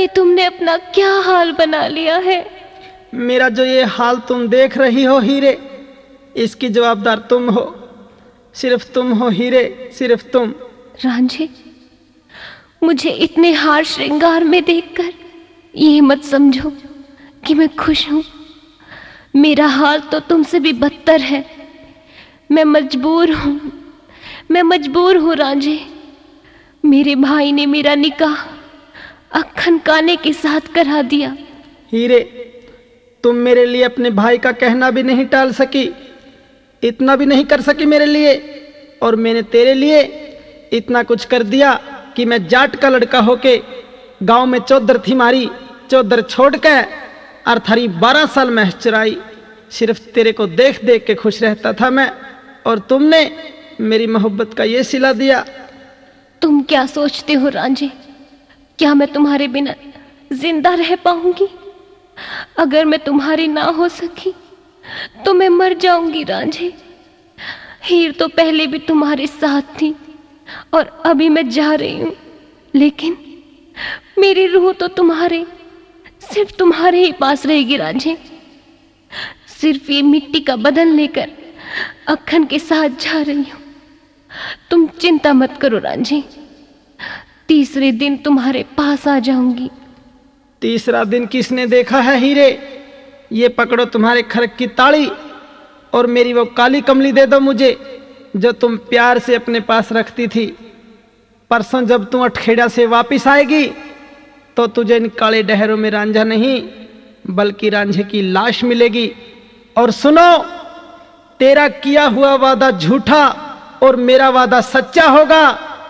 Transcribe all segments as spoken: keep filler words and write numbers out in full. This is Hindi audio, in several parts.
ये तुमने अपना क्या हाल बना लिया है? मेरा जो ये हाल तुम देख रही हो हीरे, इसकी जवाबदार तुम हो, सिर्फ तुम हो हीरे, सिर्फ तुम। रांझे, मुझे इतने हार श्रृंगार में देखकर ये मत समझो कि मैं खुश हूं। मेरा हाल तो तुमसे भी बदतर है। मैं मजबूर हूं, मैं मजबूर हूं रांझे। मेरे भाई ने मेरा निकाह अक्खन काने के साथ करा दिया। हीरे, तुम मेरे लिए अपने भाई का कहना भी नहीं टाल सकी, इतना भी नहीं कर सकी मेरे लिए, और मैंने तेरे लिए इतना कुछ कर दिया कि मैं जाट का लड़का होके गांव में चौधर थी मारी, चौधर छोड़ के और थारी बारह साल महज चराई। सिर्फ तेरे को देख देख के खुश रहता था मैं, और तुमने मेरी मोहब्बत का ये सिला दिया। तुम क्या सोचते हो रांझे, क्या मैं तुम्हारे बिना जिंदा रह पाऊंगी? अगर मैं तुम्हारी ना हो सकी तो मैं मर जाऊंगी रांझे। हीर तो पहले भी तुम्हारे साथ थी और अभी मैं जा रही हूं, लेकिन मेरी रूह तो तुम्हारे, सिर्फ तुम्हारे ही पास रहेगी रांझे। सिर्फ ये मिट्टी का बदन लेकर अक्खन के साथ जा रही हूं। तुम चिंता मत करो रांझे, तीसरे दिन तुम्हारे पास आ जाऊंगी। तीसरा दिन किसने देखा है हीरे? ये पकड़ो तुम्हारे खरक की ताड़ी, और मेरी वो काली कमली दे दो मुझे जो तुम प्यार से अपने पास रखती थी। परसों जब तुम अठखेड़ा से वापिस आएगी तो तुझे इन काले डहरों में रांझा नहीं बल्कि रांझे की लाश मिलेगी। और सुनो, तेरा किया हुआ वादा झूठा और मेरा वादा सच्चा होगा।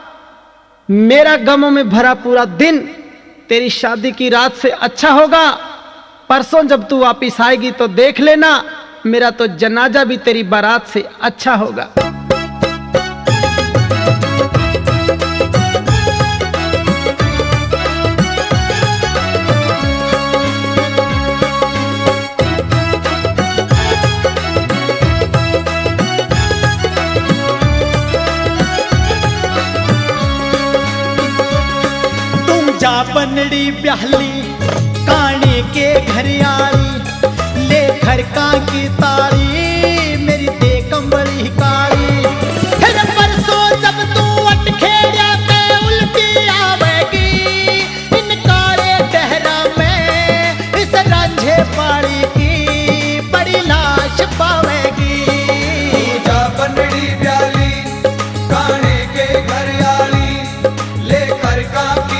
मेरा गमों में भरा पूरा दिन तेरी शादी की रात से अच्छा होगा। परसों जब तू वापिस आएगी तो देख लेना, मेरा तो जनाजा भी तेरी बारात से अच्छा होगा। जा बनड़ी ब्याहली काने के घर आली, ले खरका की ताली मेरी दे कंबली काली। फिर परसों जब तू अटखेड़ा पे उल्टी आवेगी, इन काले डहरा में इस रांझे पाड़ी की बड़ी लाश पावेगी। जा बनड़ी ब्याहली काने के घर आली, ले खरका की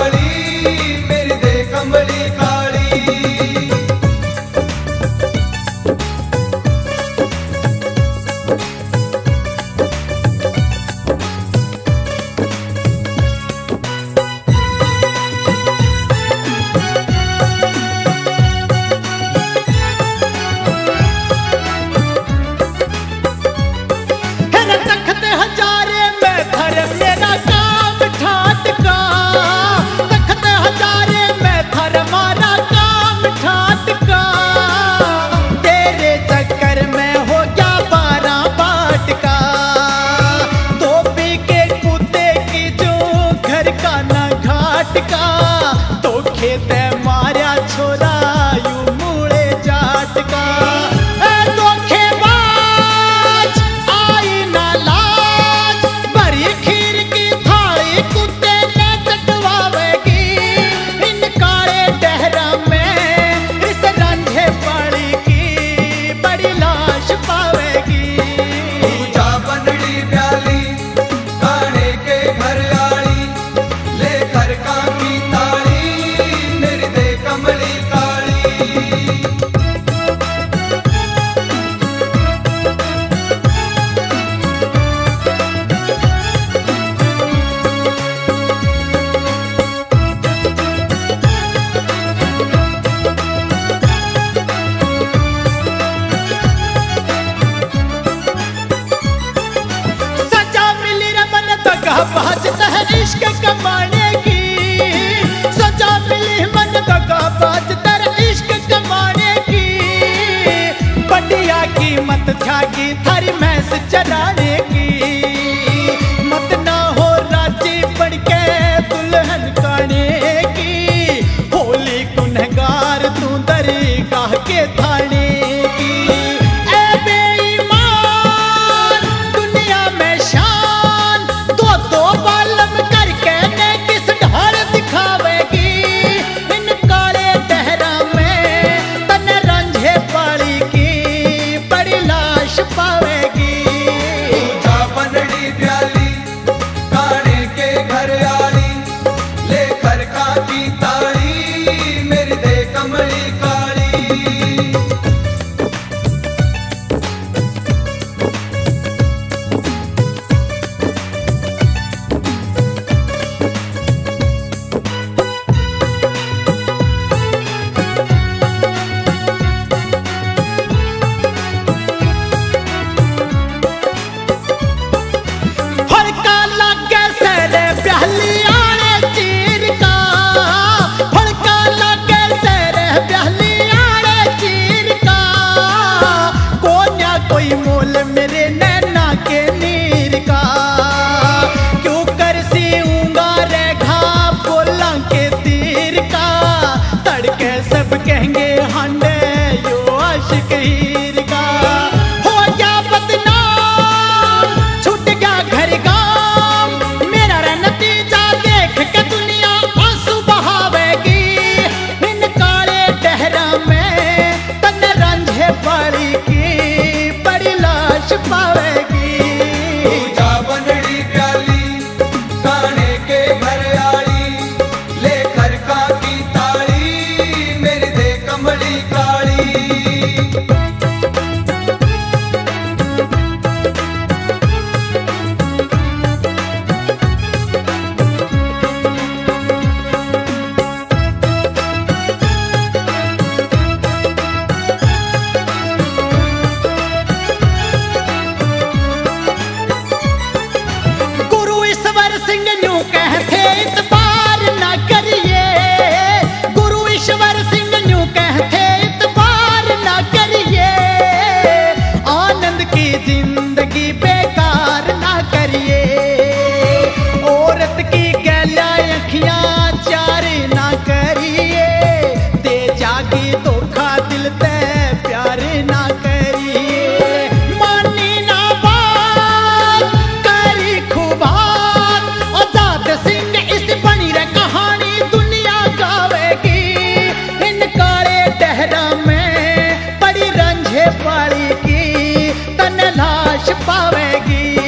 बाजता है इश्क कमाने की, सजा मिली मन दगा बाजता है इश्क कमाने की। बढ़िया कीमत जागी थारी भैंस चराने की, मत ना हो राजी बढ़ के दुल्हन काने की। सिंह न्यू कहते इतबार ना करिए, गुरु ईश्वर सिंह न्यू कहते इतबार ना करिए, आनंद की जिंदगी बेकार ना करिए, औरत की गैला अखियां चार ना करिए, दे जागी धोखा दिल ते प्यार ना करिए, मानी ना बात करी खुबात, आजाद सिंह इस बनी रे कहानी दुनिया गावेगी, इन काले डहरा में बड़ी रंझे पाली की तन लाश पावेगी।